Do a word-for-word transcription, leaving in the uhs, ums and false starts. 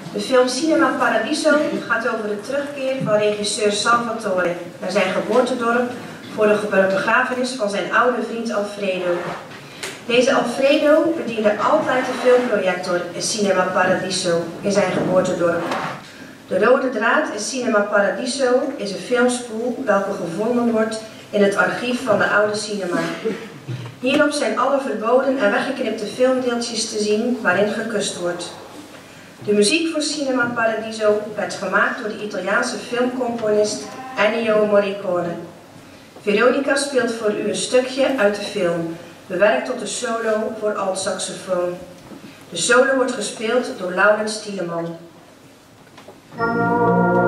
De film Cinema Paradiso gaat over de terugkeer van regisseur Salvatore naar zijn geboortedorp voor de begrafenis van zijn oude vriend Alfredo. Deze Alfredo bediende altijd de filmprojector in Cinema Paradiso in zijn geboortedorp. De rode draad in Cinema Paradiso is een filmspoel welke gevonden wordt in het archief van de oude cinema. Hierop zijn alle verboden en weggeknipte filmdeeltjes te zien waarin gekust wordt. De muziek voor Cinema Paradiso werd gemaakt door de Italiaanse filmcomponist Ennio Morricone. Veronica speelt voor u een stukje uit de film, bewerkt tot een solo voor altsaxofoon. De solo wordt gespeeld door Laurens Tieleman.